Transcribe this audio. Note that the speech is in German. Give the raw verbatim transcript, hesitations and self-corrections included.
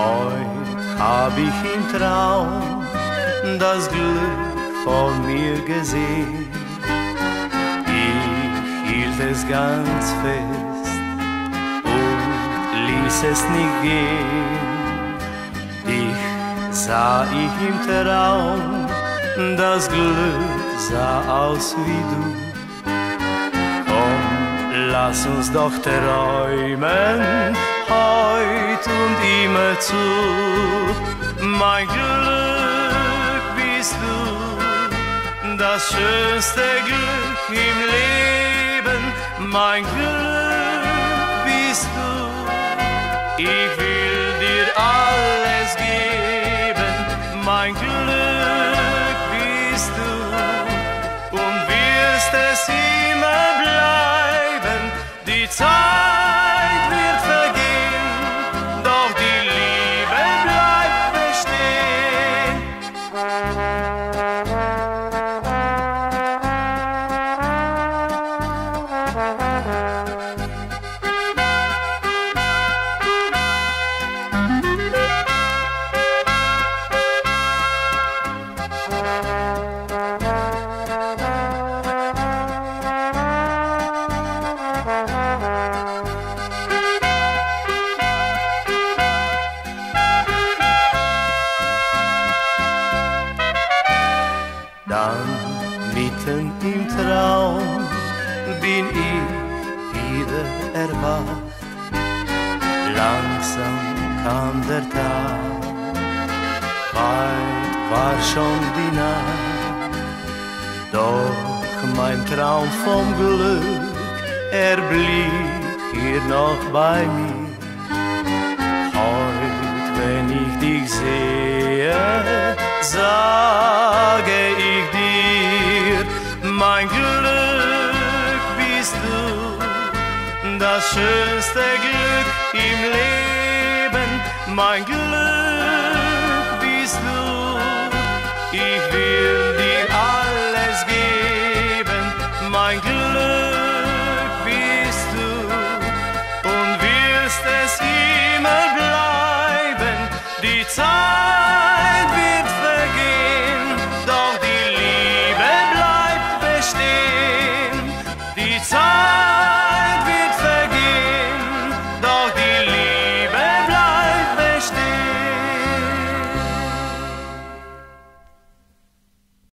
Heut hab ich im Traum das Glück vor mir gesehen. Ich hielt es ganz fest und ließ es nicht gehen. Ich sah ich im Traum, das Glück sah aus wie du. Komm, lass uns doch träumen, heut und immer zu. Mein Glück bist du, das schönste Glück im Leben. Mein Glück bist du, ich will dir alles geben. Mein Glück bist du und wirst es immer bleiben. Die Zeit wird vergehen, doch die Liebe bleibt bestehen. Dann mitten im Traum bin ich wieder erwacht. Langsam kam der Tag, bald war schon die Nacht. Doch mein Traum vom Glück, er blieb hier noch bei mir. Heut, wenn ich dich sehe, sage ich dir, mein Glück bist du, das schönste Glück im Leben. Mein Glück bist du, ich will